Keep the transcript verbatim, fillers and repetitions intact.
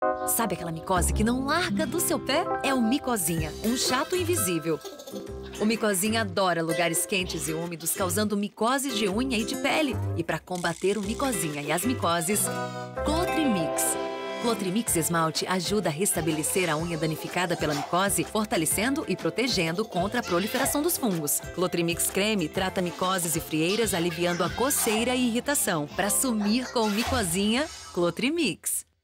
Sabe aquela micose que não larga do seu pé? É o Micosinha, um chato invisível. O Micosinha adora lugares quentes e úmidos, causando micose de unha e de pele. E para combater o Micosinha e as micoses, Clotrimix. Clotrimix Esmalte ajuda a restabelecer a unha danificada pela micose, fortalecendo e protegendo contra a proliferação dos fungos. Clotrimix Creme trata micoses e frieiras, aliviando a coceira e irritação. Para sumir com o Micosinha, Clotrimix.